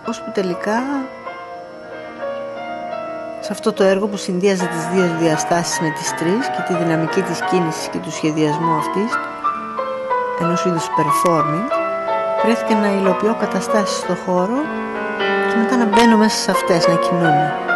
ώσπου τελικά σε αυτό το έργο που συνδύαζε τις δύο διαστάσεις με τις τρεις και τη δυναμική της κίνησης και του σχεδιασμού αυτής, ενός είδους performing, βρέθηκε να υλοποιώ καταστάσεις στο χώρο και μετά να μπαίνω μέσα σε αυτές, να κινούμαι.